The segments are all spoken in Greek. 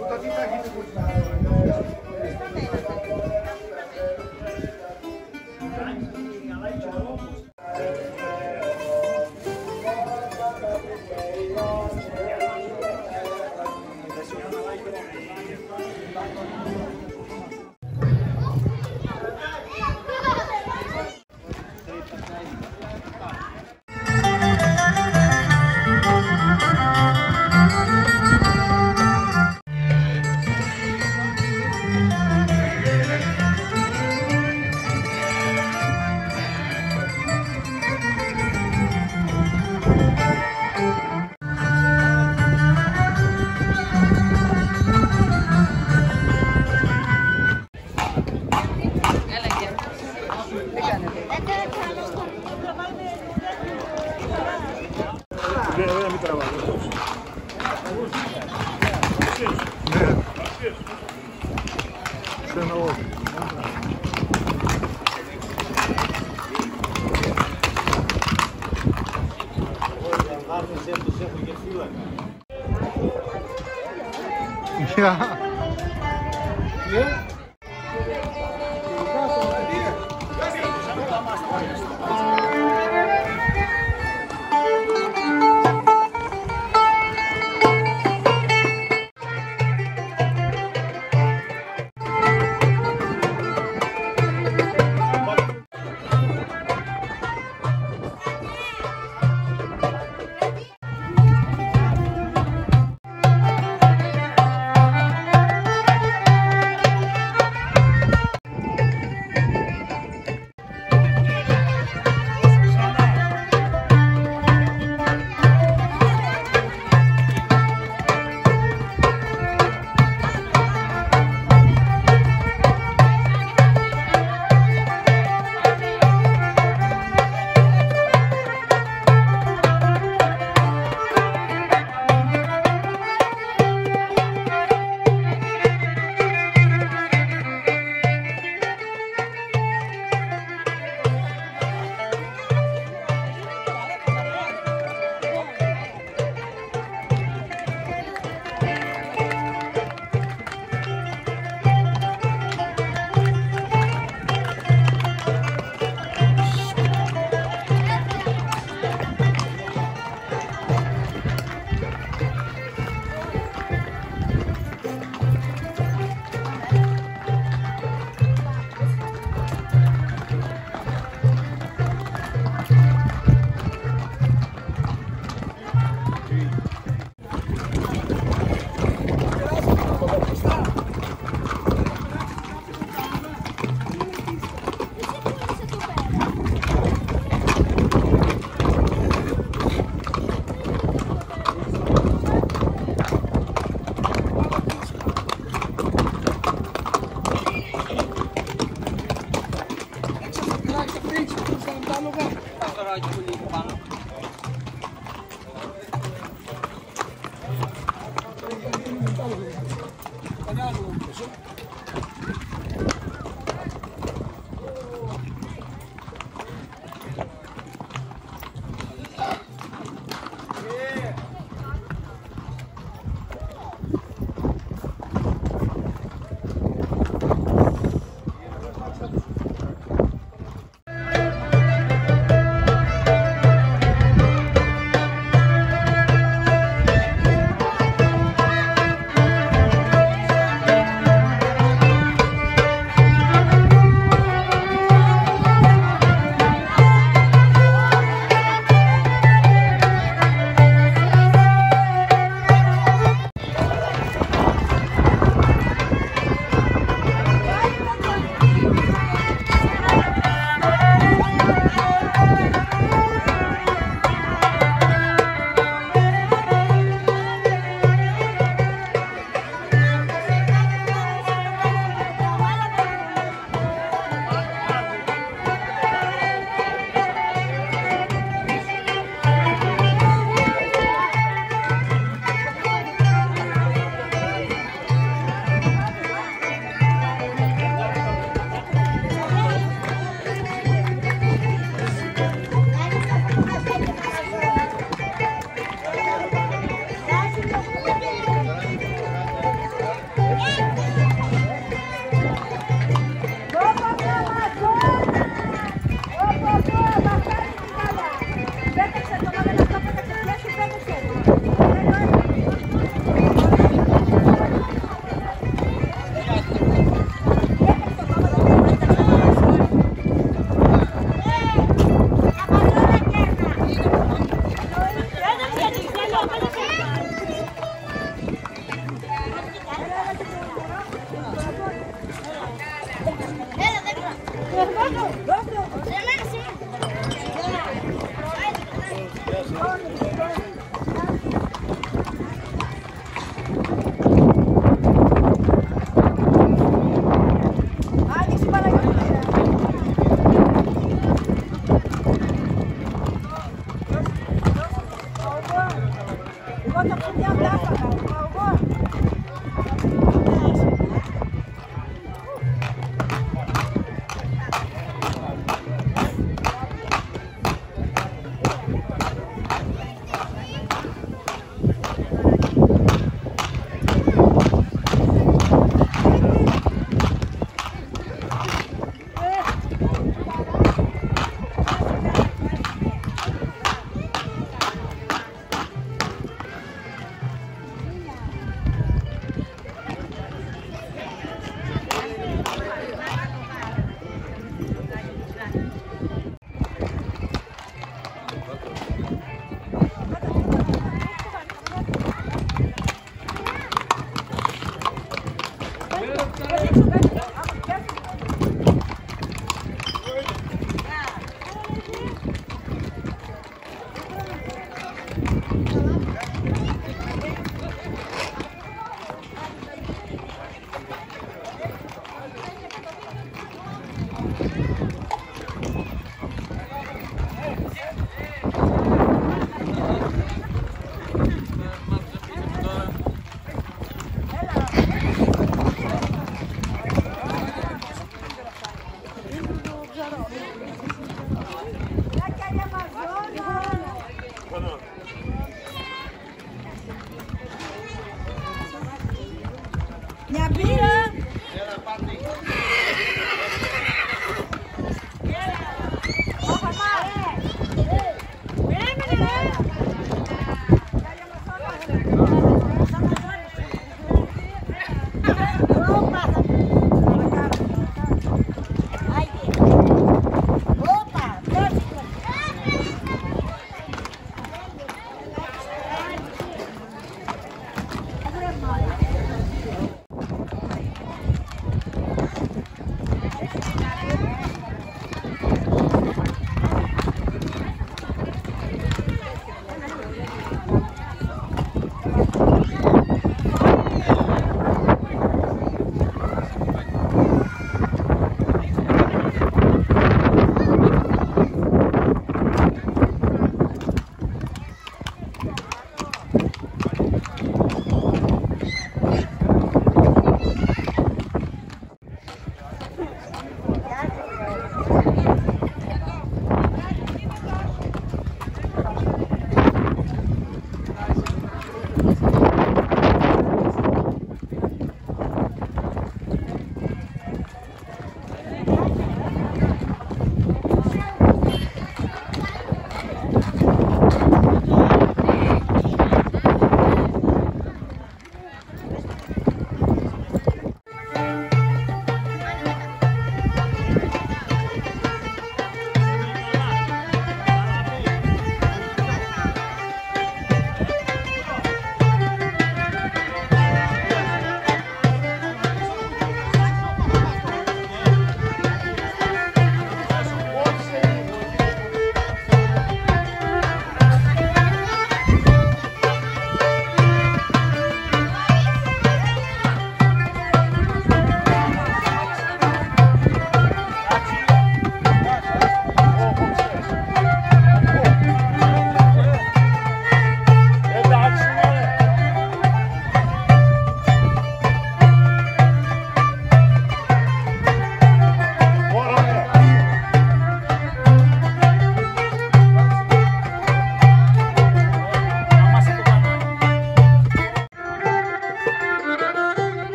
Ja.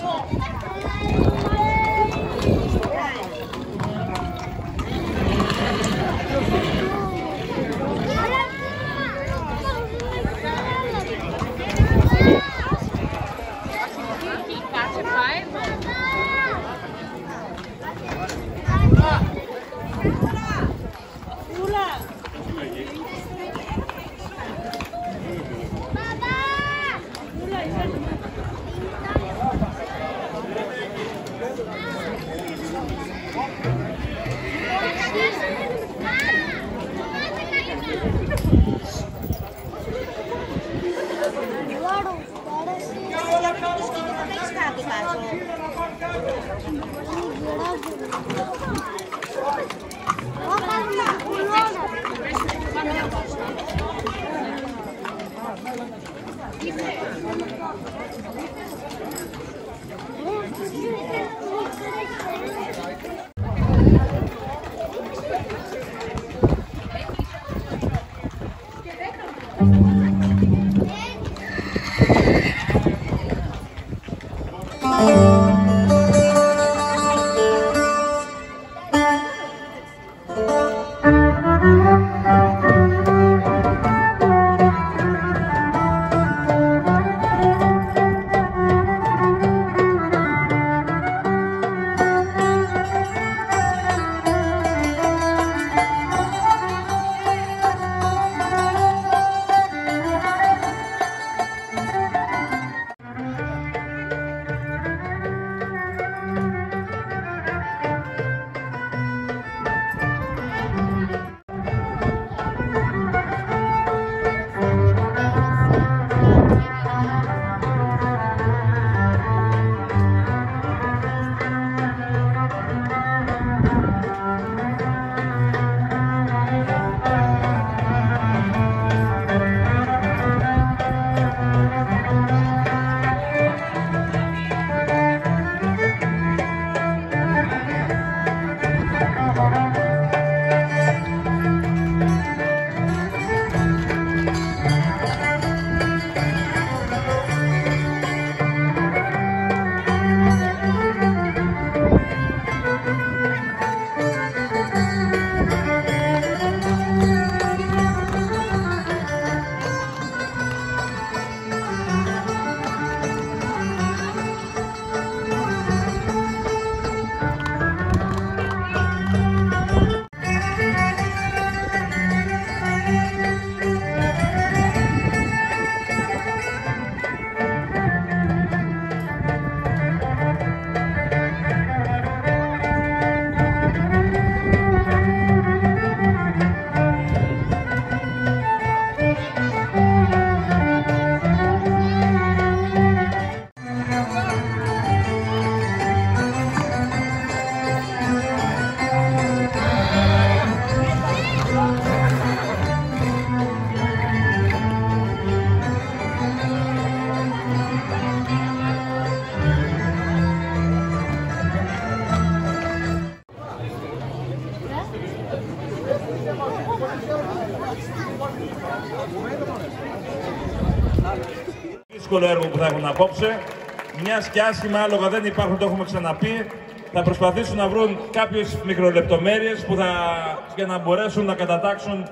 Δύσκολο έργο που θα έχουν απόψε. Μιας και άσχημα άλογα δεν υπάρχουν, το έχουμε ξαναπεί. Θα προσπαθήσουν να βρουν κάποιες μικρολεπτομέρειες που για να μπορέσουν να κατατάξουν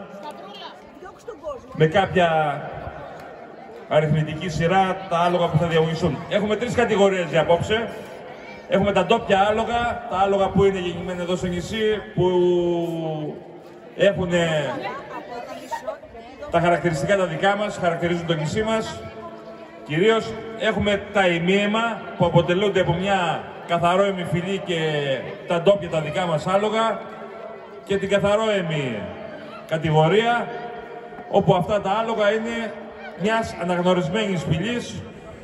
με κάποια αριθμητική σειρά τα άλογα που θα διαγωνιστούν. Έχουμε τρεις κατηγορίες για απόψε. Έχουμε τα ντόπια άλογα, τα άλογα που είναι γεννημένα εδώ στο νησί, που έχουν τα χαρακτηριστικά τα δικά μας, χαρακτηρίζουν το νησί μας. Κυρίως έχουμε τα ημίαιμα που αποτελούνται από μια καθαρόαιμη φυλή και τα ντόπια τα δικά μας άλογα και την καθαρόαιμη κατηγορία, όπου αυτά τα άλογα είναι μιας αναγνωρισμένης φυλής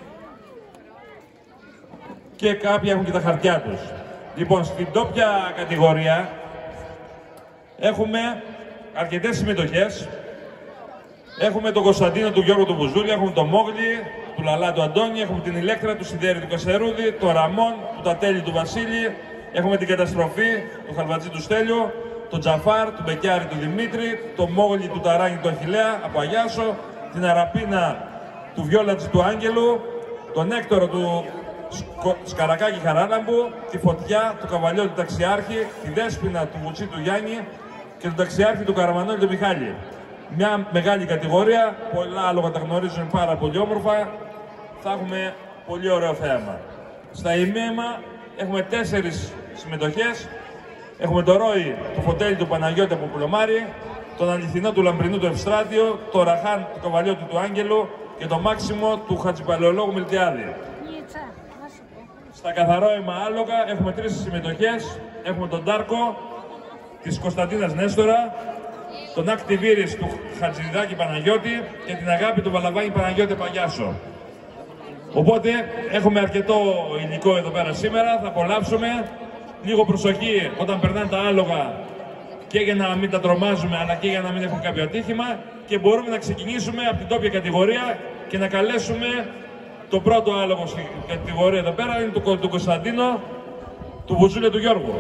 και κάποιοι έχουν και τα χαρτιά τους. Λοιπόν, στην ντόπια κατηγορία έχουμε αρκετές συμμετοχές. Έχουμε τον Κωνσταντίνο του Γιώργου του Μπουζούλη, έχουμε τον Μόγλη του Λαλά του Αντώνη, έχουμε την Ηλέκτρα του Σιδέρη του Κασερούδη, τον Ραμόν του Τατέλη του Βασίλη, έχουμε την Καταστροφή του Χαλβατζή του Στέλιο, τον Τζαφάρ του Μπεκιάρη του Δημήτρη, τον Μόγλη του Ταράνη του Αχιλλέα από Αγιάσο, την Αραπίνα του Βιόλατζη του Άγγελου, τον Έκτορο του Σκαρακάκη Χαράλαμπου, τη Φωτιά του Καβαλιώτη του Ταξιάρχη, τη Δέσποινα του Μουτσί του Γιάννη και τον Ταξιάρχη του Καραμανόλη του Μιχάλη. Μια μεγάλη κατηγορία, πολλά άλογα τα γνωρίζουν πάρα πολύ όμορφα. Θα έχουμε πολύ ωραίο θέαμα. Στα ημίαιμα έχουμε 4 συμμετοχές. Έχουμε το Ρόι του Φωτέλη του Παναγιώτη από Πουλωμάρη, τον Αληθινό του Λαμπρινού του Ευστράτιο, το Ραχάν του Καβαλιώτη του Άγγελου και το Μάξιμο του Χατζηπαλαιολόγου Μιλτιάδη. Στα καθαρόημα άλογα έχουμε 3 συμμετοχές. Έχουμε τον Τάρκο της Κωνσταντίνας Νέστορα, τον Ακτιβίρης του Χατζηδάκη Παναγιώτη και την Αγάπη του Βαλαβάνη Παναγιώτη Παγιάσο. Οπότε έχουμε αρκετό υλικό εδώ πέρα σήμερα, θα απολαύσουμε. Λίγο προσοχή όταν περνάνε τα άλογα και για να μην τα τρομάζουμε αλλά και για να μην έχουμε κάποιο ατύχημα και μπορούμε να ξεκινήσουμε από την τόπια κατηγορία και να καλέσουμε το πρώτο άλογο στην κατηγορία εδώ πέρα, είναι του Κωνσταντίνο, του Βουζούλια του Γιώργου.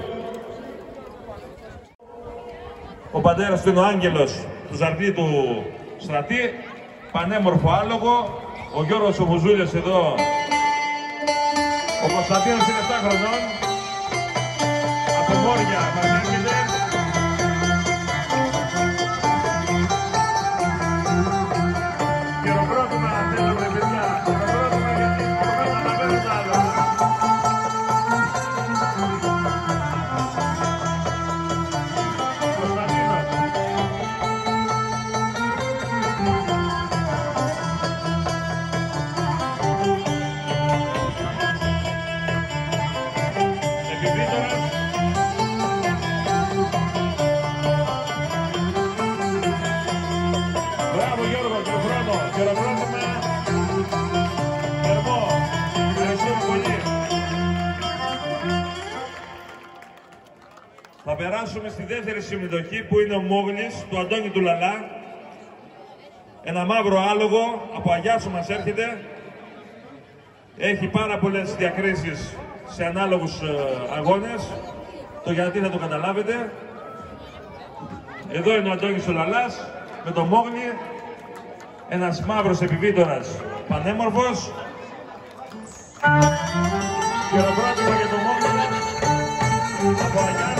Ο πατέρας του είναι ο Άγγελος του Ζαρτή του Στρατή, πανέμορφο άλογο. Ο Γιώργος ο Βουζούλιος εδώ, ο Κωνσταντίνος είναι 7 χρονών, από Μόρια μας έρχεται. Χειροκρότημα θέλουμε παιδιά, χειροκρότημα γιατί μπορούμε να αναφέρουμε τα άλογα. Θα περάσουμε στη δεύτερη συμμετοχή που είναι ο Μόγλης του Αντώνη του Λαλά. Ένα μαύρο άλογο από Αγιάσου μας έρχεται. Έχει πάρα πολλές διακρίσεις σε ανάλογους αγώνες. Το γιατί θα το καταλάβετε. Εδώ είναι ο Αντώνης ο Λαλάς με τον Μόγλη. Ένας μαύρος επιβίτορας πανέμορφος. Χειροκρότημα για τον Μόγλη από Αγιάσου.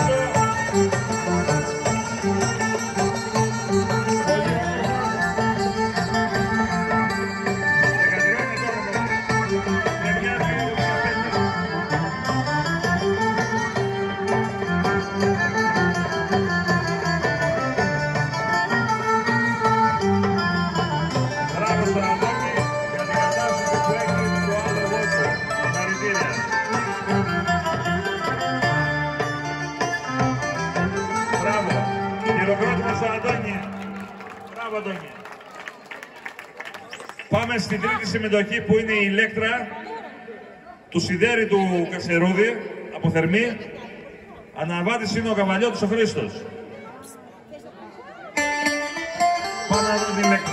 Πάμε στην τρίτη συμμετοχή που είναι η Ηλέκτρα του Σιδέρη του Κασερούδη από Θερμή. Αναβάτης είναι ο Καβαλιώτης ο Χρήστος. Πάμε να δούμε την Ηλέκτρα.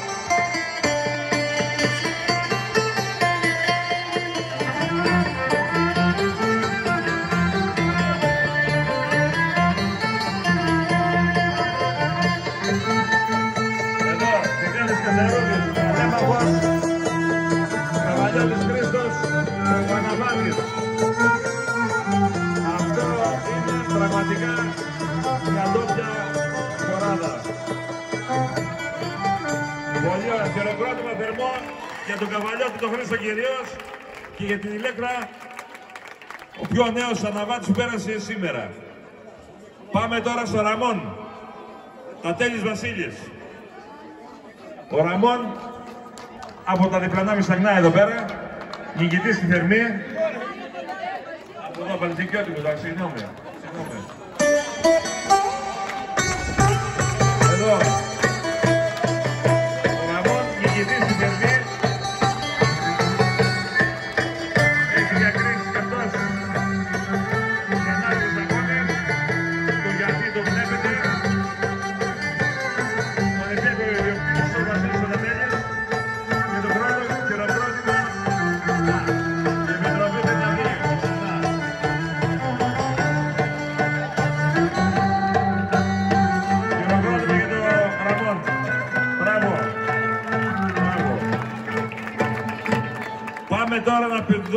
Καβαλιώτης Χρήστος, ο Αναβάτης. Αυτό είναι πραγματικά μια ντόπια χωράδα. Πολύ ωραία. Χειροκρότημα θερμό για τον Καβαλιώτη τον Χρήστο κυρίως και για την Ηλέκτρα, ο πιο νέος Αναβάτης που πέρασε σήμερα. Πάμε τώρα στο Ραμόν, τα Τέλης Βασίλης. Ο Ραμόν από τα διπλανά Μισαγνά εδώ πέρα, νικητής στη Θερμή. Από εδώ Παλαιστικιώτικο, συγγνώμη. Εδώ. Ο Ραμόν, νικητής στη Θερμή. Έχει διακρίσεις και αυτός. Τους ανάλογους αγώνες. Το γιατί το βλέπετε. Τον επίκορο ιδιοκτήτης ο Βασίλης Σοδατέλης. Με τον χρόνο χειροκρότημα. Η Επιτροπή Πενταβίου. Χειροκρότημα για τον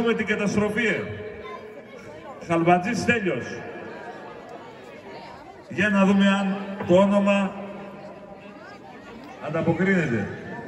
δούμε την καταστροφή. Χαλβατζής Στέλιος. Για να δούμε αν το όνομα ανταποκρίνεται.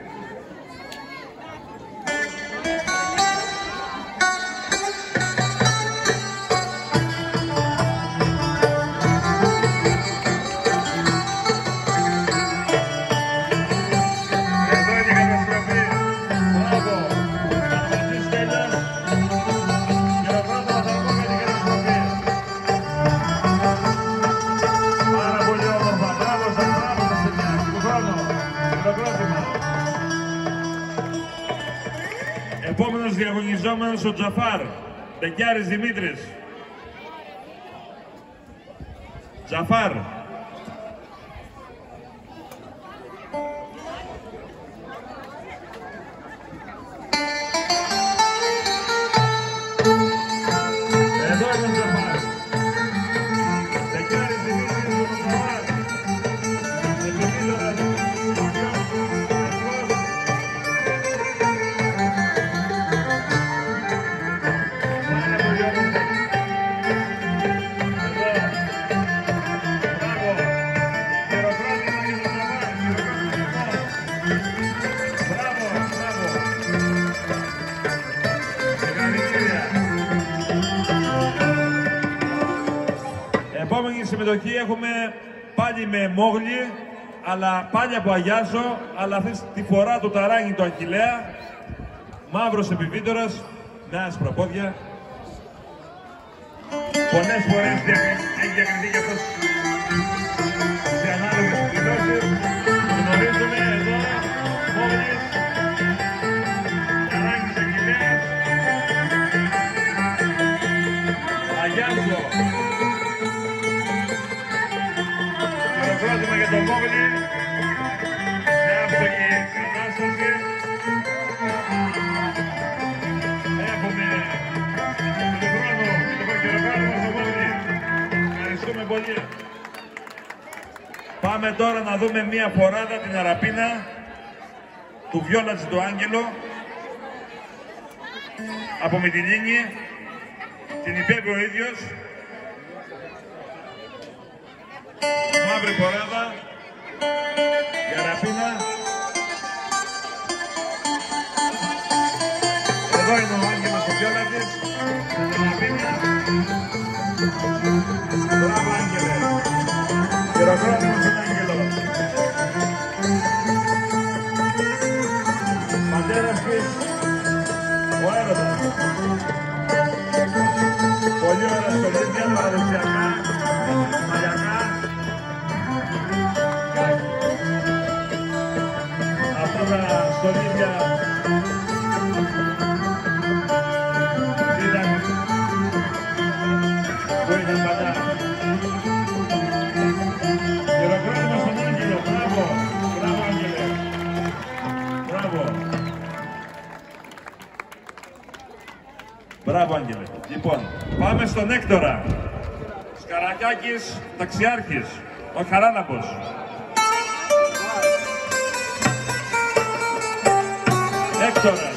Επόμενος διαγωνιζόμενος ο Τζαφάρ, Μπεκιάρης Δημήτρης. Τζαφάρ. Εδώ είναι ο Τζαφάρ. Μπεκιάρης Δημήτρης, ο Τζαφάρ. Επόμενη συμμετοχή έχουμε πάλι με Μόγλη, αλλά πάλι από Αγιάζο, αλλά αυτή τη φορά το ταράνι του Αχιλλέα, μαύρος επιβίτορας, με άσπρα πόδια. Πολλές φορές έχει διακριθεί και αυτός σε ανάλογες εκδηλώσεις. Γνωρίζουμε εδώ Μόγλης, ταράνις Αχιλλέας, Αγιάζο. Χειροκρότημα για τον Μόγλη, σε άψογη κατάσταση. Έχουμε τον χρόνο και το χειροκρότημα στον Μόγλη. Ευχαριστούμε πολύ. Πάμε τώρα να δούμε μία φοράδα, την Αραπίνα, του Βιόλατζη του Άγγελο, από Μυτιλήνη. Την υπέβη ο ίδιος. Μαύρη φοράδα, η Αραπίνα. Εδώ είναι ο Άγγελος ο Βιόλατζης, η Αραπίνα. Μπράβο Άγγελε. Χειροκρότημα στον Άγγελο. Πατέρας της, ο έρωτας. Πολύ ωραία στολίδια, παραδοσιακά, μαλλιακά. Αυτά τα στολίδια ήταν που ήταν παλιά. Χειροκρότημα στον Άγγελο, μπράβο, μπράβο Άγγελε, μπράβο. Μπράβο Άγγελε. Λοιπόν, πάμε στον Έκτορα. Σκαρακάκης, ταξιάρχης, ο Χαράλαμπος. Έκτορας.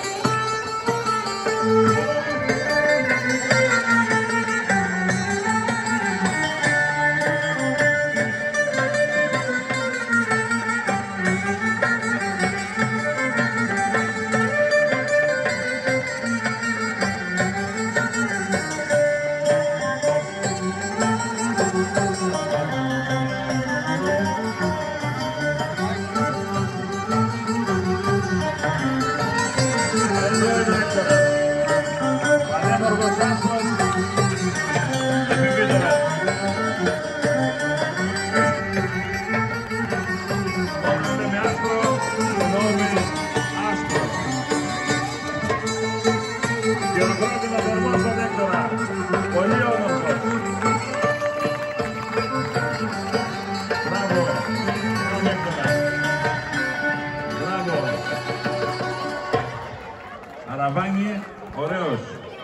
Αραβάνι, ωραίος.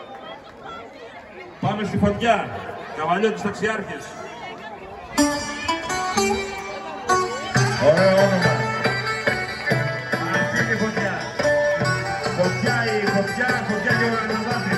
Πάμε στη Φωτιά, Καβαλιώτης Ταξιάρχης. Ωραίο όνομα. Αυτή είναι η Φωτιά. Φωτιά, η Φωτιά, Φωτιά και ο Αραβάνι.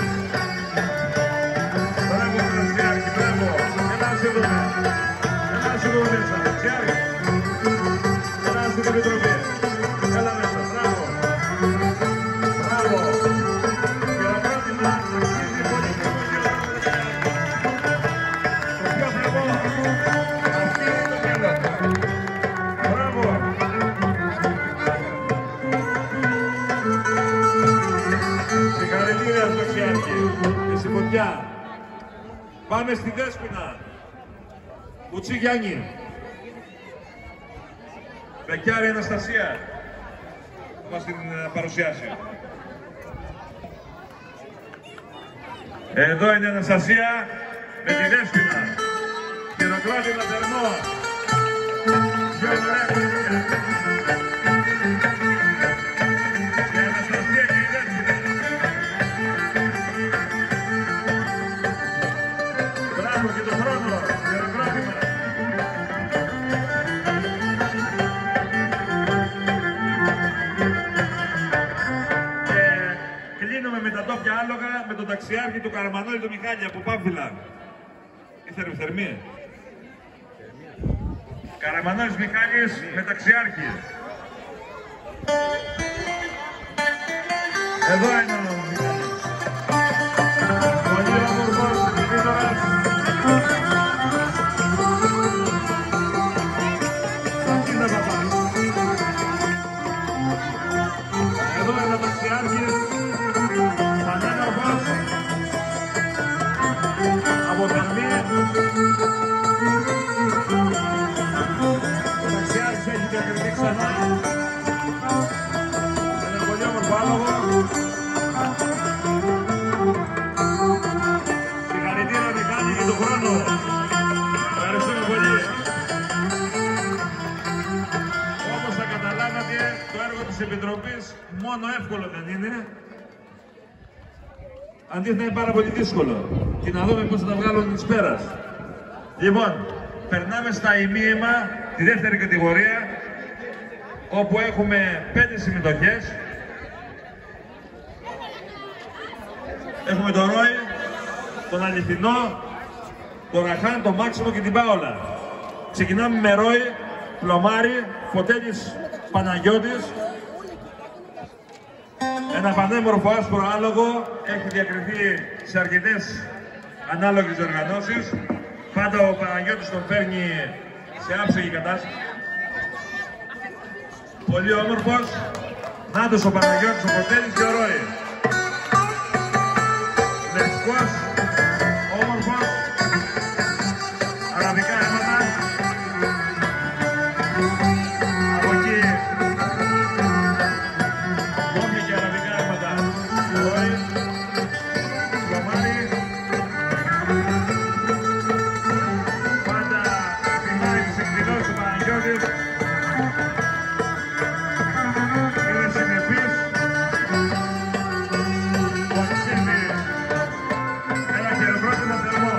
λίγο μέσα. Δεξιάρι. Έλα στην Επιτροπή. Έλα μέσα. Μπράβο. Μπράβο. Χειροκρότημα. Αξίζει πολύ και το χειροκρότημα. Το πιο θερμό. Αυτή είναι το μέλλον. Μπράβο. Συγχαρητήρια στο Δεξιάρχη. Και στη φωτιά. Πάμε στη Δέσποινα. Κουτσί Γιάννη. Μπεκιάρη Αναστασία. Θα μας την παρουσιάσει. Εδώ είναι η Αναστασία με τη Δέσποινα. Χειροκρότημα θερμό. Πιο ωραία κουτσιά. Η Αναστασία και η Δέσποινα. Μπράβο και τον χρόνο. Χειροκρότημα. Με τα τόπια άλογα με τον ταξιάρχη του Καραμανόλη του Μιχάλη από Πάμφυλα. Η θερμή. Καραμανόλης Μιχάλης με ταξιάρχη. Εδώ είναι ο Μιχάλης. Πολύ όμορφος, Δημήτωρας. Σαντίνα Παπά. Εδώ είναι ο ταξιάρχης. Από Θερμή. Ο Ταξιάρχης έχει διακριθεί ξανά. Με ένα πολύ όμορφο άλογο. Συγχαρητήρια Μιχάλη για τον χρόνο. Ευχαριστούμε πολύ. Όπως θα καταλάβατε, το έργο της Επιτροπής μόνο εύκολο δεν είναι. Αντίθετα είναι πάρα πολύ δύσκολο. Και να δούμε πώς θα τα βγάλουν εις πέρας. Λοιπόν, περνάμε στα ημίαιμα, τη δεύτερη κατηγορία, όπου έχουμε 5 συμμετοχές. Έχουμε τον Ρόι, τον Αληθινό, τον Ραχάν, τον Μάξιμο και την Πάολα. Ξεκινάμε με Ρόι, Πλωμάρι, Φωτέλης Παναγιώτης. Ένα πανέμορφο άσπρο άλογο, έχει διακριθεί σε αρκετές ανάλογες οργανώσεις. Πάντα ο Παναγιώτης τον φέρνει σε άψογη κατάσταση. Πολύ όμορφος. Νάτος ο Παναγιώτης, ο Φωτέλης και ο Ρόι. Λευκός, όμορφος, αραβικά αίματα. Από εκεί κόμπι και αραβικά αίματα. Ρόι, Πλωμάρι. Πάντα θυμάει τις εκδηλώσεις του Παναγιώτης. Είναι συνεπής. Το αξίζει ένα χειροκρότημα θερμό.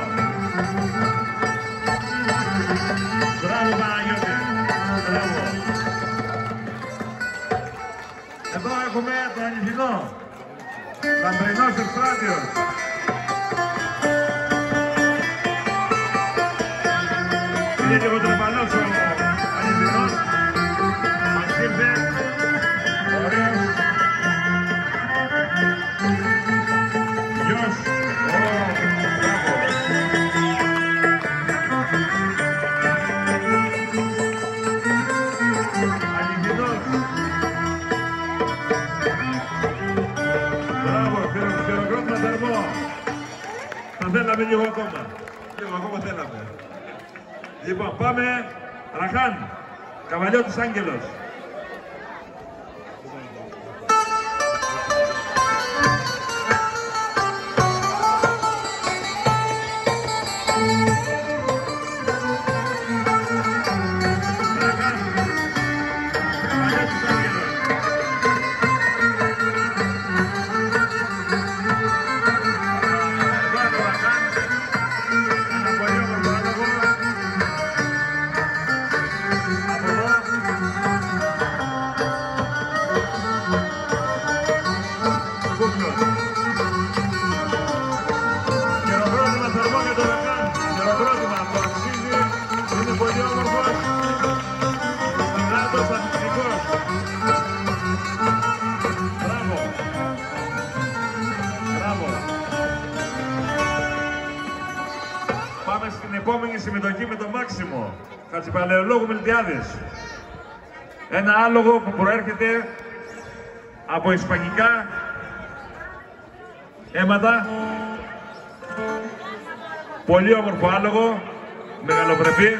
Μπράβο Παναγιώτη. Μπράβο. Εδώ έχουμε τον Αληθινό. Λαμπρινός Ευστράτιος. Είναι λίγο τρεπαλός ο Αληθινός. Μας ήρθε. Ωραίος. Γιος. Μπράβο. Αληθινός. Μπράβο, χειροκρότημα θερμό. Θα θέλαμε λίγο ακόμα. Λίγο ακόμα θέλαμε. Λοιπόν, πάμε. Ραχάν, Καβαλιώτης Άγγελος. Ραχάν, Καβαλιώτης Άγγελος. Εδώ είναι ο Ραχάν. Ένα πολύ όμορφο άλογο. Από εδώ. επόμενη συμμετοχή με τον Μάξιμο Χατζηπαλαιολόγου Μιλτιάδης. Ένα άλογο που προέρχεται από ισπανικά αίματα. Πολύ όμορφο άλογο, μεγαλοπρεπή.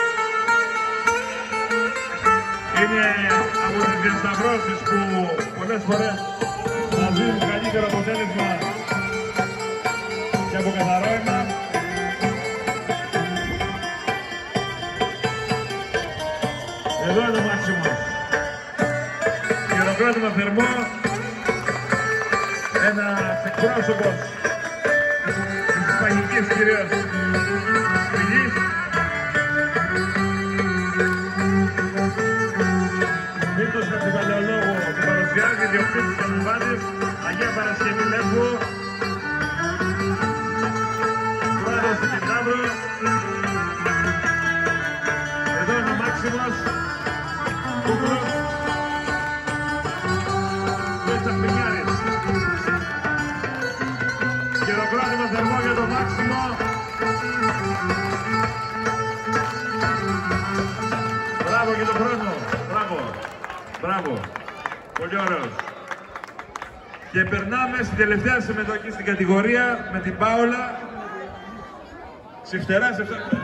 Είναι από τις διασταυρώσεις που πολλές φορές θα δίνουν καλύτερο αποτέλεσμα και από καθαρό αίμα. Εδώ είναι ο Μάξιμος. Χειροκρότημα θερμό. Ένας εκπρόσωπος της ισπανικής κυρίας φυλής. Μήτρος Χατζηπαλαιολόγου του παρουσιάζει, διοκτήτης Κανουβάνης, Αγία Παρασκευή Λέσβου, πρόεδρος του Κεντάβρου. Εδώ είναι ο Μάξιμος, Κούκουλος, Λέσσα Πινιάρης. Χειροκρότημα θερμό για τον Μάξιμο. Μπράβο και τον χρόνο. Μπράβο. Μπράβο. Πολύ ωραίος. Και περνάμε στην τελευταία συμμετοχή στην κατηγορία με την Πάολα. Ψιφτεράς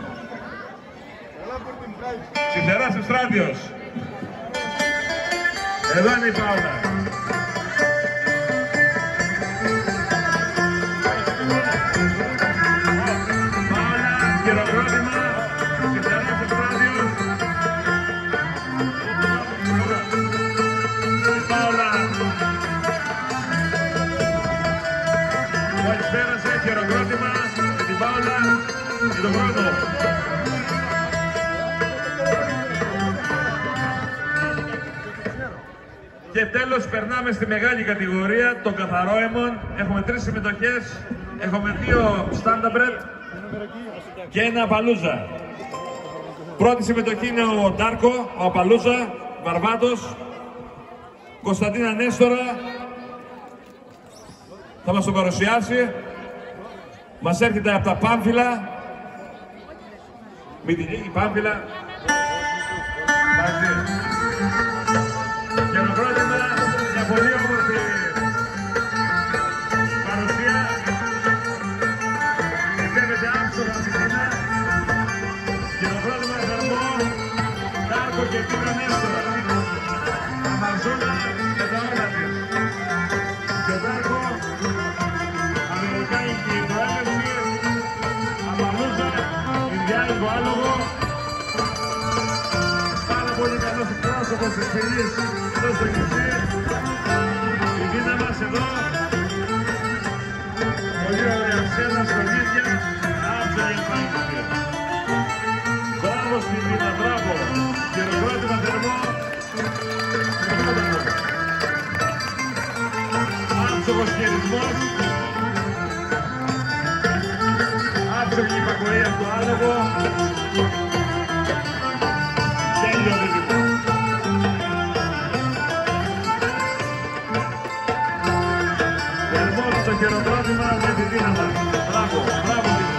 Ευστράτιος. Εδώ είναι η Πάολα. Πάολα, χειροκρότημα. Ψιφτεράς Ευστράτιος. Πάολα. Μόλις πέρασε, χειροκρότημα με την Πάολα και τον πρώτο. Και τέλος περνάμε στη μεγάλη κατηγορία των καθαρόαιμων. Έχουμε 3 συμμετοχές. Έχουμε 2 στάνταμπρετ και ένα απαλούζα. Πρώτη συμμετοχή είναι ο Ντάρκο, ο απαλούζα, Βαρβάτος. Κωνσταντίνα Νέστορα θα μας το παρουσιάσει. Μας έρχεται από τα Πάμφυλα. Μην την λίγη Πάμφυλα. Μαζί. Χειροκρότημα για πολύ όμορφη παρουσία. Επιτεύεται άψογα στην Κίνα. Χειροκρότημα θερμό. Ντάρκο και Τίνα Νέστορα. Αμαζόνα με τα όλα της. Και ο Ντάρκο, αμερικάνικη προέλευση, απαλούζα, Ινδιάνικο άλογο. Πάρα πολύ καλός εκπρόσωπος της φυλής εδώ στο νησί. Η Δίνα μας εδώ. Πολύ ωραία ξένα, σχολίδια, άψογα εμφάνιση. Μπράβο στη Δίνα, μπράβο. Χειροκρότημα θερμό. Άψογος χειρισμός. Άψογη υπακοή από το άλογο. Τέλειο δίδυμο. Θερμό το χειροκρότημα με τη Δίνα μας. Μπράβο, μπράβο Δίνα.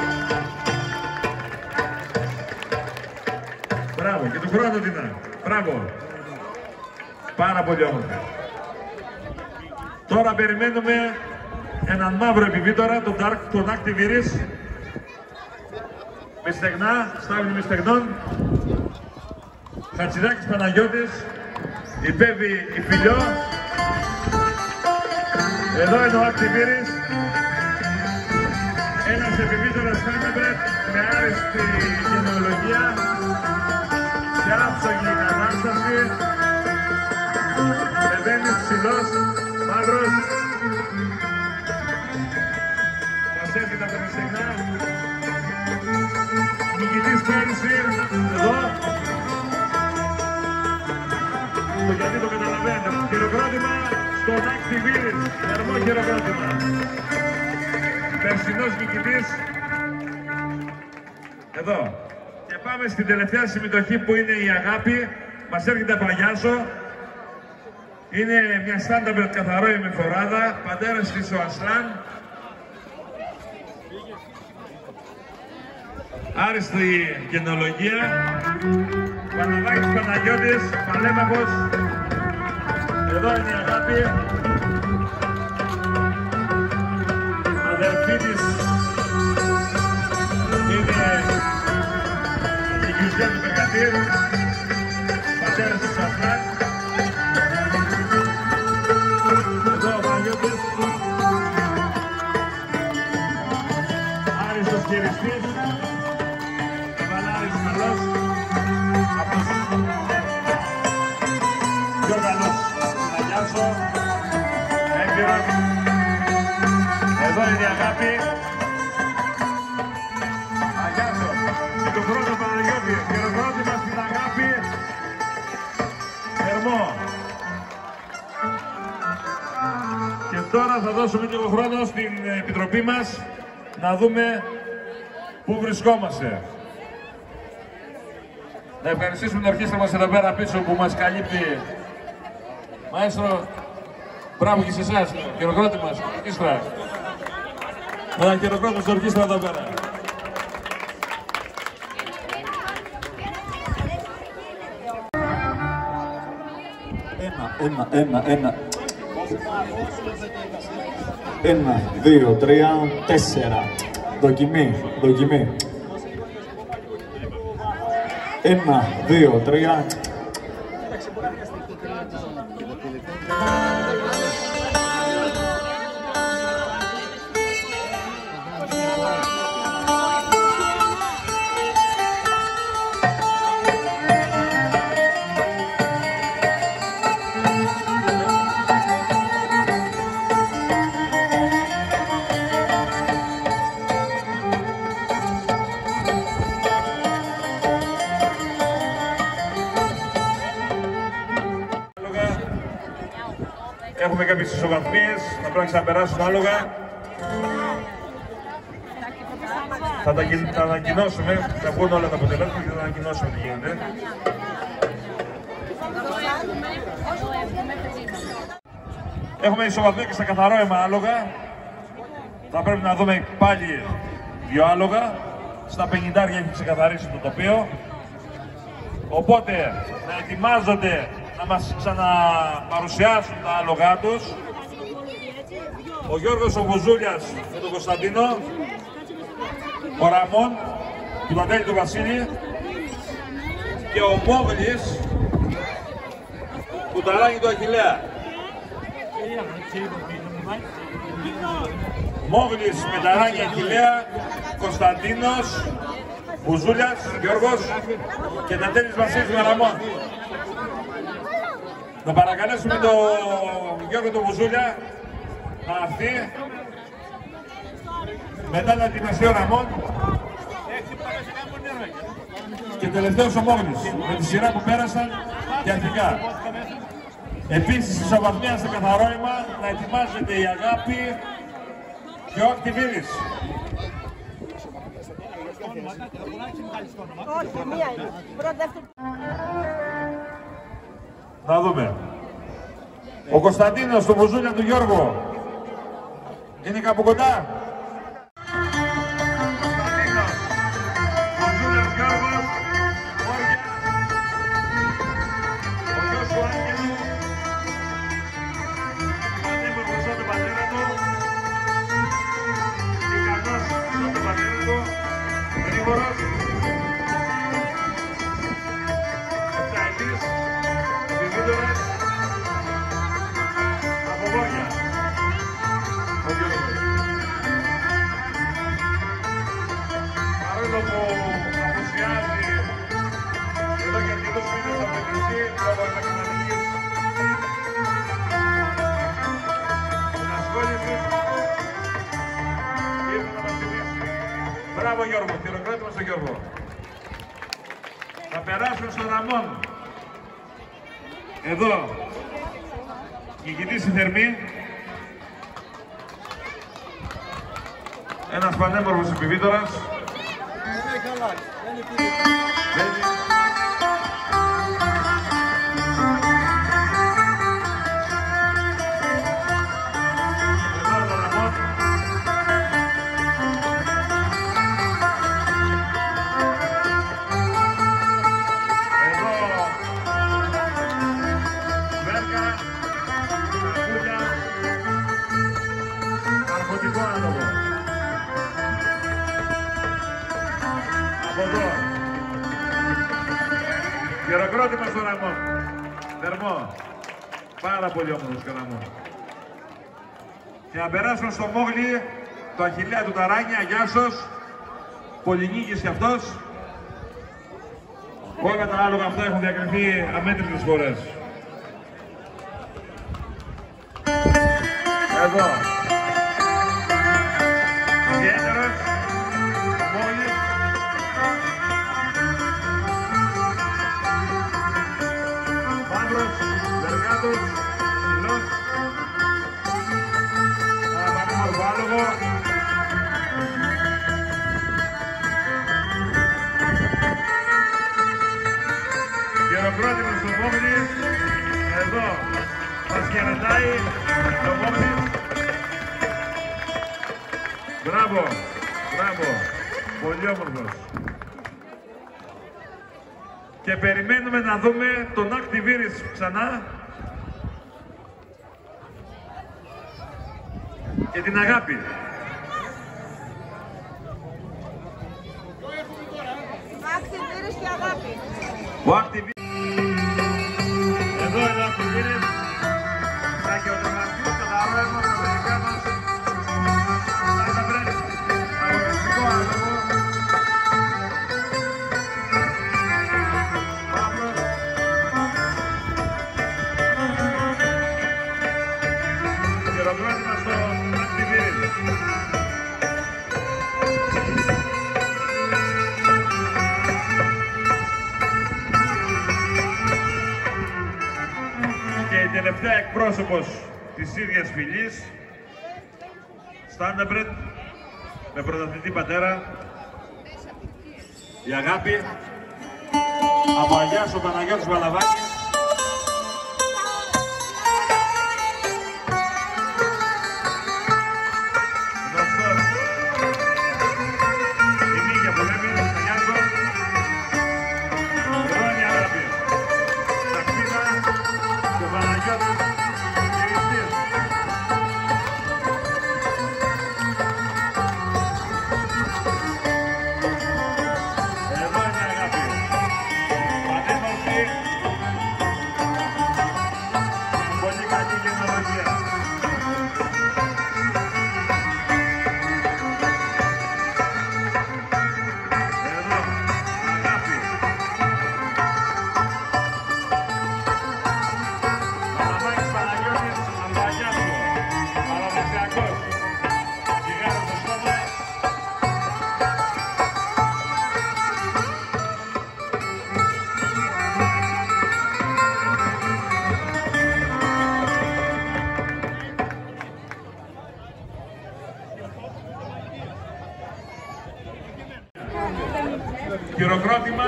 Μπράβο και του χρόνου Δίνα. Μπράβο. Πάρα πολύ όμορφα. Τώρα περιμένουμε έναν μαύρο επιβίτορα, τον Dark, τον Activiris. Με στεγνά, στάβλη με στεγνών. Χατζηδάκης Παναγιώτης, υπέβη η Φιλιό. Εδώ είναι ο Activiris. Ένας επιβίτορας Χάμεμπρετ με άριστη γενεολογία. Σε άψογη κατάσταση. Επένδυς ψηλός, μαύρος. Μας έρχεται από τα στεγνά. Νικητής πέρυσι, εδώ. Το γιατί το καταλαβαίνετε. Χειροκρότημα στον Activiris. Θερμό χειροκρότημα. Περσινός νικητής. Εδώ. Και πάμε στην τελευταία συμμετοχή που είναι η Αγάπη. Μας έρχεται από Αγιάζο. Είναι μια στάνταμπερτ καθαρό ημιφοράδα. Πατέρας της ο Ασλάν. άριστη γενεολογία. Παναγάκης Παναγιώτης, παλέμαχος. Εδώ είναι η αγάπη. Αδερφή της είναι η Γιουζιά του Περκατήρ, πατέρας της Ασλάκ. Εδώ ο Παναγιώτης, άριστος χειριστής, καβαλάρης καλός, από τους πιο καλός να γιάσω, έμπειρος. Εδώ είναι η αγάπη. Αγιάσω και τον πρώτο Παναγιώτη, χειροκρότημα στην αγάπη. Θερμό. Και τώρα θα δώσουμε λίγο χρόνο στην επιτροπή μας να δούμε πού βρισκόμαστε. Να ευχαριστήσουμε την ορχήστρα μας εδώ πέρα πίσω που μας καλύπτει. Μαέστρο, μπράβο και σε εσάς, χειροκρότημα στην ορχήστρα. Ένα χειροκρότημα στην ορχήστρα εδώ πέρα. Ένα, δύο, τρία, τέσσερα. Δοκιμή, δοκιμή. Ένα, δύο, τρία. Έχουμε κάποιες ισοβαθμίες, θα πρέπει να ξαναπεράσουν άλογα. Θα τα ανακοινώσουμε, θα βγουν όλα τα αποτελέσματα και θα ανακοινώσουμε τι γίνεται. Έχουμε ισοβαθμία και στα καθαρό αίμα άλογα. Θα πρέπει να δούμε πάλι δύο άλογα. Στα 50 έχει ξεκαθαρίσει το τοπίο. Οπότε να ετοιμάζονται να μας ξαναπαρουσιάσουν τα άλογά τους. Ο Γιώργος ο Βουζούλιας με τον Κωνσταντίνο, ο Ραμόν του Παντέλη του Βασίλη και ο Μόγλης του Ταράγη του Αχιλλέα. Μόγλης με Ταράγη Αχιλλέα, Κωνσταντίνος, Βουζούλιας, Γιώργος και Ταντέλης Βασίλης με Ραμόν. Να παρακαλέσουμε τον Γιώργο τον Βουζούλια να έρθει. Μετά να ετοιμαστεί ο Ραμόν. Και τελευταίος ο Μόγλης, με τη σειρά που πέρασαν και αρχικά. Επίσης, ισοβαθμία στο καθαρό αίμα, να ετοιμάζεται η αγάπη και ο Ακτιβίλης. Να δούμε. Ο Κωνσταντίνος, το Βουζούλια του Γιώργο. Είναι κάπου κοντά. Κωνσταντίνος, Βουζούλιας Γιώργος, Όρια. Ο γιος του Άγγελου. Ανέβη μπροστά τον πατέρα του. Ικανός στον πατέρα του. Γρήγορος. Επταετής. Επιβίδωρας. Από Βόρεια. Ο Γιώργος. Παρόλο που απουσιάζει εδώ και αρκετούς μήνες από την Κρυσή, λόγω επαγγελματικής ενασχόλησης, ήρθε να μας θυμίσει. Μπράβο Γιώργο, χειροκρότημα στον Γιώργο. Θα περάσουμε στον Ραμόν. Εδώ, ηγητής η Θερμή. Ένας πανέμορφος επιβίτορας. Από εδώ. Χειροκρότημα στον Ραμόν. Θερμό. Πάρα πολύ όμορφος και ο Ραμόν. Και να περάσουμε στο Μόγλι, το Αχιλλέα του Ταράνη, Αγιάσος. Πολυνίκης κι αυτός. Όλα τα άλογα αυτά έχουν διακριθεί αμέτρητες φορές. Εδώ. Ιδιαίτερος. Μόλις. Μαύρος. Βεργάτος. Ψηλός. Ένα πανέμορφο άλογο. Χειροκρότημα στο Μόγλι. Εδώ. Μας χαιρετάει το Μόγλι. Μπράβο, μπράβο, πολύ όμορφος. Και περιμένουμε να δούμε τον Ακτιβίρης ξανά και την Αγάπη. Ακτιβίρης και Αγάπη. Ο Ακτιβίρης. Εδώ είναι ο Ακτιβίρης. Τα γεωτρομαρχία και τα ρόημα τα δικά μας. Θα βρει αγωνιστικό άλογο. Παύλος. Χειροκρότημα στον Ακτιβίρη. Και η τελευταία εκπρόσωπος της ίδιας φυλής, Στάντεμπρετ, με πρωταθλητή πατέρα, η Αγάπη, από Αγιάσο Παναγιώτης Βαλαβάκης. Γνωστός. Η Μίγια Πολέμη, Αγιάσο. Εδώ είναι η Αγάπη. Ταξίδα και ο Παναγιώτης Κυριστής. Εδώ είναι η Αγάπη. Πανέμορφη. Πολύ καλή γεννολογία. Εδώ, Αγάπη. Παναμάκης Παναγιώτης από Αγιάσο. Παραδοσιακός. Τσιγάρο στο στόμα. Χειροκρότημα.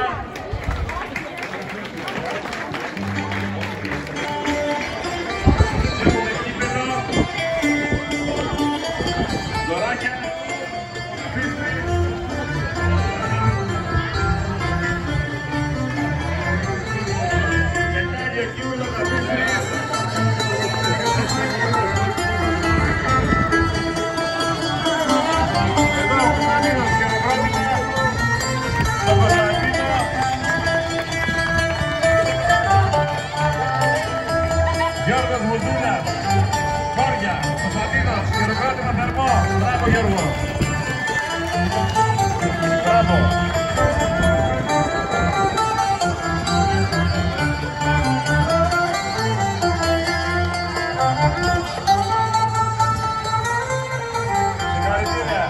Έχουμε κύπελο. Δωράκια. Φύση. Μετάλλιο κύπελο να φύσει. Εδώ ο Κωνσταντίνος, χειροκρότημα. Στον Κωνσταντίνο. Γιώργος Μουντούλας, Χώρια, Κωνσταντίνος, χειροκρότημα θερμό. Μπράβο Γιώργο. Μπράβο. Συγχαρητήρια.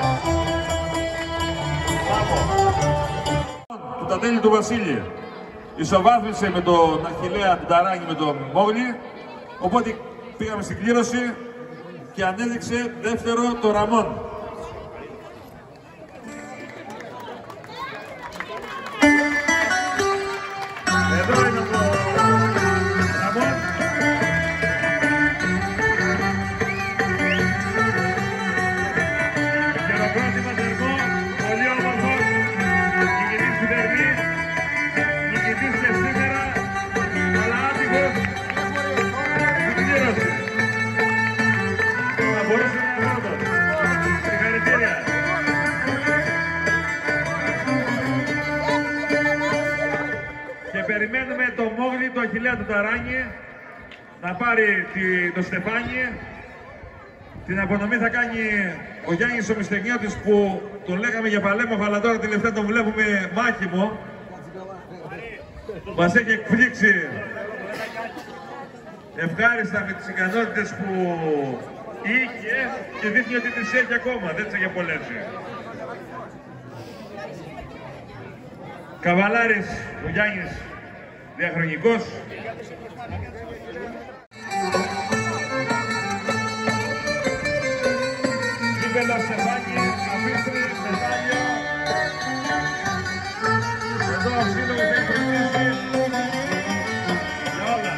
Μπράβο. Του Τατέλη του Βασίλη. Ισοβάθμισε με τον Αχιλλέα του Ταράνη με τον Μόγλι. Οπότε πήγαμε στην κλήρωση και ανέδειξε δεύτερο το Ραμόν. Εδώ είναι το Ραμόν. Χειροκρότημα θερμό, πολύ όμορφος, νικητής του τερμή, νικητής και σήμερα, αλλά άτυχος, στην κλήρωση. Θα μπορούσε να είναι πρώτος. περιμένουμε το Μόγλι, το Αχιλλέα του Ταράνι, να πάρει το στεφάνι. Την απονομή θα κάνει ο Γιάννης ο Μυστεγνιώτης, που τον λέγαμε για παλέμαχο, αλλά τώρα τελευταία τον βλέπουμε μάχημο. Μας έχει εκπλήξει ευχάριστα με τις ικανότητες που είχε και δείχνει ότι τις έχει ακόμα, δεν τις έχει απολέσει. Καβαλάρης ο Γιάννης, διαχρονικός. Κύπελο, στεφάνι, καπίστρι, μετάλλιο. Εδώ ο σύλλογος έχει φροντίσει για όλα.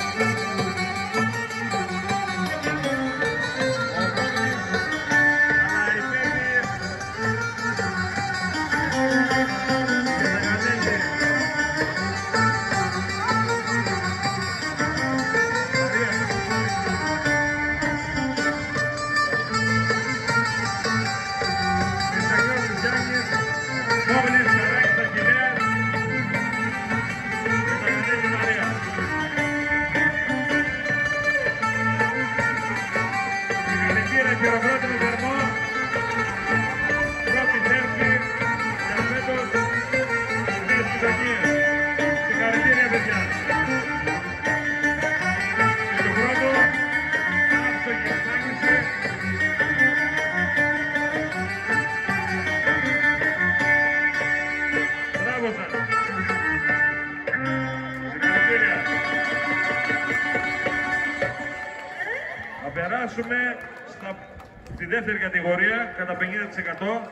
Θα περάσουμε στη δεύτερη κατηγορία κατά 50%.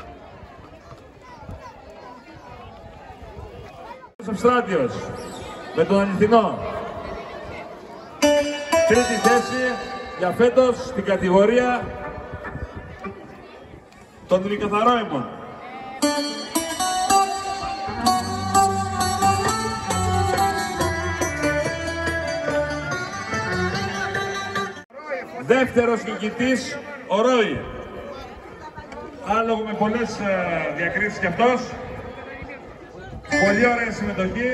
Ο Ευστράτιος με τον Αληθινό. Τρίτη θέση για φέτος στην κατηγορία των τρικαθαρόιμων. Δεύτερος νικητής, ο Ρόι. Άλογο με πολλές διακρίσεις κι αυτός. Πολύ ωραία συμμετοχή.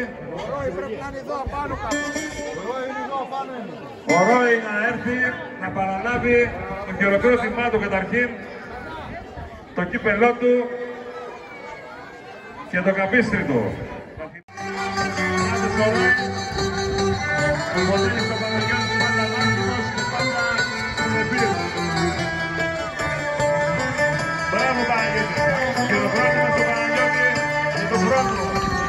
Ο Ρόι να έρθει να παραλάβει το χειροκρότημά του καταρχήν, το κύπελό του και το καπίστρι του. Μπράβο Παναγιώτη, χειροκρότημα στον Παναγιώτη και τον χρόνο.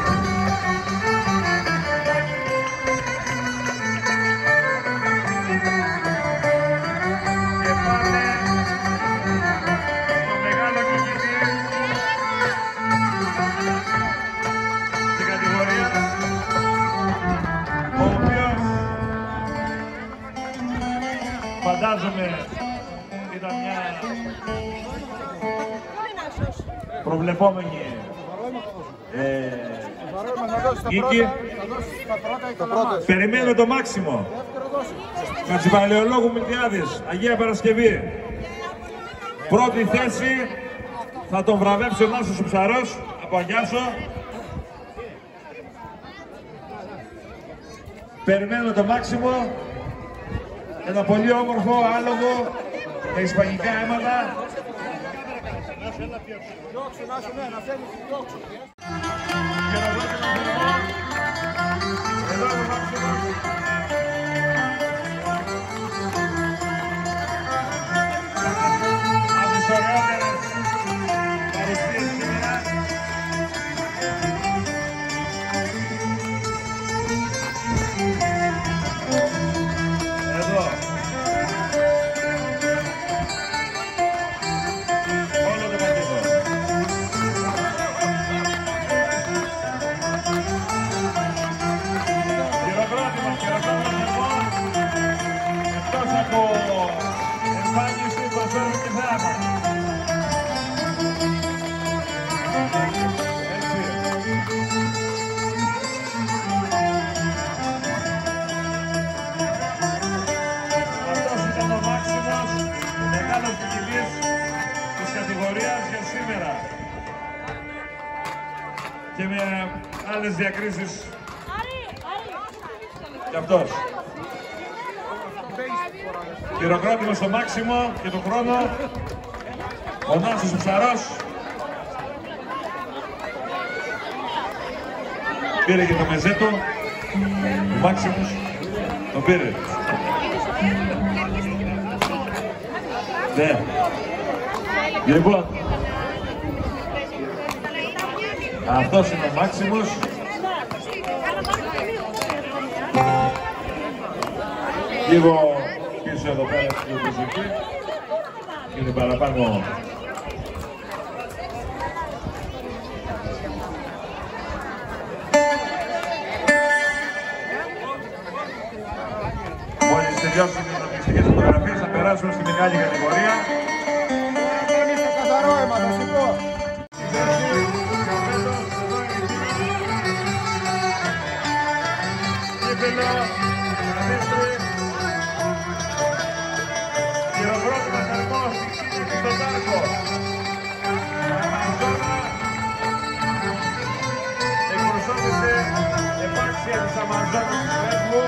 Και πάμε στο μεγάλο νικητή στην κατηγορία, ο οποίος φαντάζομαι ήταν μια προβλεπόμενη νίκη. Περιμένω το Μάξιμο. Χατζηπαλαιολόγου Μιλτιάδης, Αγία Παρασκευή. Πρώτη θέση θα τον βραβεύσει ο Νάσος ο Ψαρός από Αγιάσο. Περιμένω το Μάξιμο. Ένα πολύ όμορφο άλογο με ισπανικά αίματα. Εδώ το Μάξιμο. Από τις ωραιότερες παρουσίες σήμερα. Εδώ. Όλο το πακέτο. Χειροκρότημα, χειροκρότημα. Εκτός από εμφάνιση προσφέρουν και θέαμα. Αυτός ήταν ο Μάξιμος, μεγάλος νικητής της κατηγορίας για σήμερα. Και με άλλες διακρίσεις Και αυτός. Χειροκρότημα στο Μάξιμο και τον χρόνο. Ο Νάσος ο Ψαρός. Πήρε και το μεζέ του. Ο Μάξιμος. Τον πήρε. Ναι. Λοιπόν. Αυτός είναι ο Μάξιμος. Λίγο πίσω εδώ πέρα στην μουσική. Είναι παραπάνω. Μόλις τελειώσουν οι αντίστοιχες φωτογραφίες θα περάσουμε στη μεγάλη κατηγορία. Εμείς το καθαρό αίμα, θα σου πω. Χειροκρότημα θερμό στον Τάρκο. Αμαζόνα εκπροσώπησε επάξια της Αμαζόνας του Έσμου.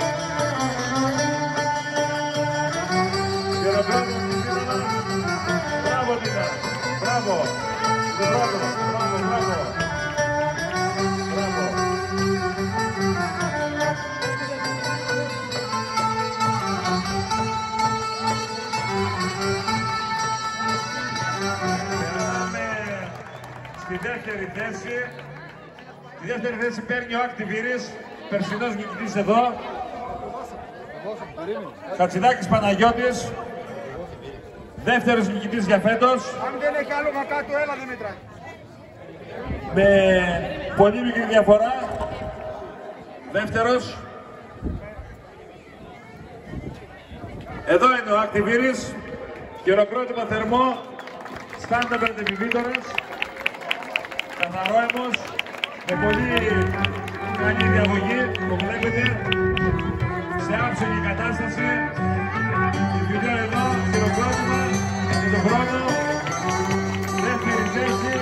Χειροκρότημα του Τίνωνα. Μπράβο Τίνα, μπράβο. Μπράβο, μπράβο, μπράβο. Μπράβο. Στη δεύτερη θέση, τη δεύτερη θέση παίρνει ο Ακτιβίρης, περσινός νικητής εδώ. Χατσιδάκης Παναγιώτης, δεύτερος νικητής για φέτος. Αν δεν έχει άλλο κάτω, έλα Δημήτρα. Με πολύ μικρή διαφορά. Δεύτερος. Εδώ είναι ο Ακτιβίρης. Χειροκρότημα θερμό. Στάνταρ επιβίτορας. Καθαρόαιμος, με πολύ καλή διαγωγή, το βλέπετε, σε άψογη κατάσταση. Βιδέο εδώ, χειροκρότημα και τον χρόνο. Δεύτερη θέση.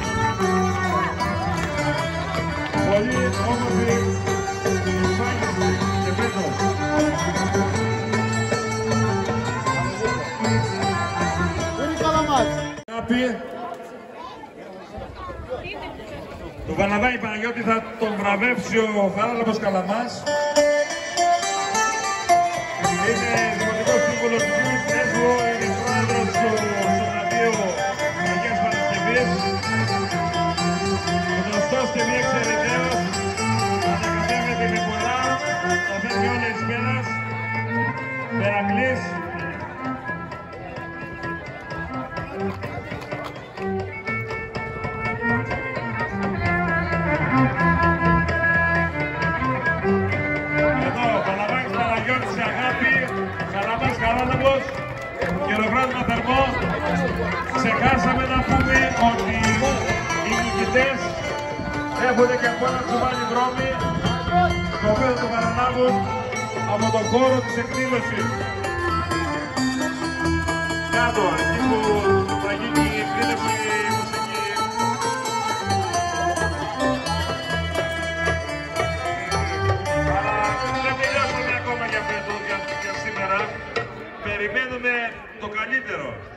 Πολύ όμορφη εμφάνιση και φέτος. Είναι καλά μάτς. Το Βαναδάκη Παναγιώτη θα τον βραβεύσει ο Χαράλαμπος Καλαμάς. Είναι δημοτικός σύμβουλος του Έσμου, είναι πρόεδρος του Σωματείου Αγίας Παρασκευής. Γνωστός και μη εξαιρεταίος, ανακατεύεται με πολλά, θα φέρνει όλα εις πέρας. Περακλής. Χαράλαμπος, χειροκρότημα θερμό. Ξεχάσαμε να πούμε ότι οι νικητές έχουν και από ένα τσουβάλι δρόμοι, το οποίο θα το παραλάβουν από τον χώρο της εκδήλωσης. Κάτω, εκεί που θα γίνει η εκδήλωση μουσική. Αλλά δεν τελειώσαμε ακόμα για φέτος, για σήμερα. Περιμένουμε το καλύτερο.